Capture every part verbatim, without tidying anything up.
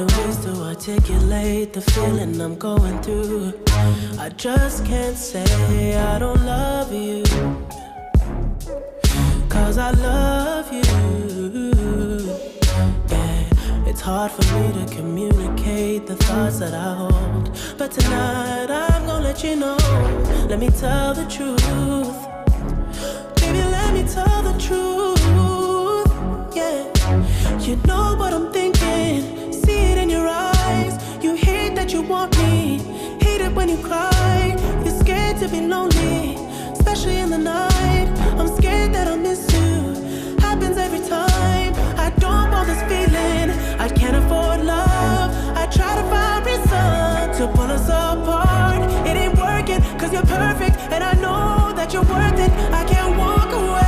finding ways to articulate the feeling I'm going through. I just can't say I don't love you, 'cause I love you. Yeah, it's hard for me to communicate the thoughts that I hold, but tonight I'm gonna let you know. Let me tell the truth. Baby, let me tell the truth. Yeah, you know what I'm thinking. See it in your eyes. You hate that you want me. Hate it when you cry. You're scared to be lonely, especially in the night. I'm scared that I'll miss you. Happens every time. I don't want this feeling. I can't afford love. I try to find reason to pull us apart. It ain't working, 'cause you're perfect, and I know that you're worth it. I can't walk away.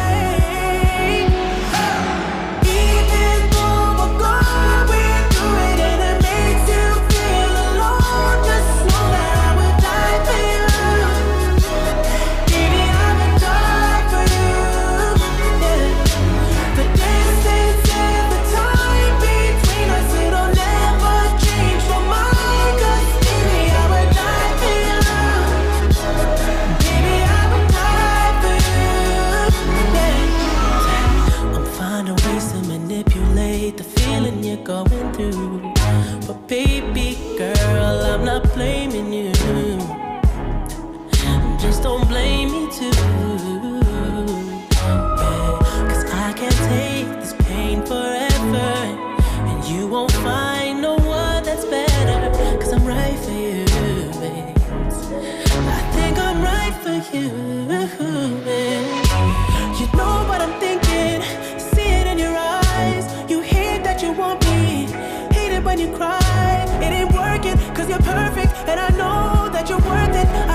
Even though we're going through it and it makes you feel alone, just know that I would die for you. Baby, I would die for you. Yeah. The distance and the time between us, it'll never change my mind. 'Cause baby, I would die for you. Baby, I would die for you. Yeah. I'm finding ways to manipulate the feeling you're going through, but baby girl, I'm not blaming you. Just don't blame me too. Yeah, 'cause I can't take this pain forever, and you won't find no one that's better. 'Cause I'm right for you, babe. I think I'm right for you, babe. You know what I'm thinking. See it in your eyes. You hate that you want me. Hate it when you cry. It ain't working, 'cause you're perfect, and I know that you're worth it.